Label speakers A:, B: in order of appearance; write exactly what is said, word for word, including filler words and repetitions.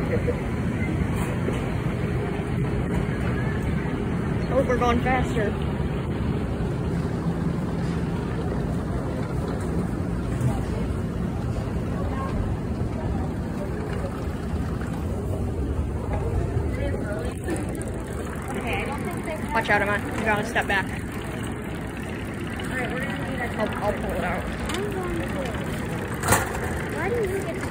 A: Oh, we're going faster. Watch out, Emma. You gotta step back. I'll, I'll pull it out.
B: Why do you get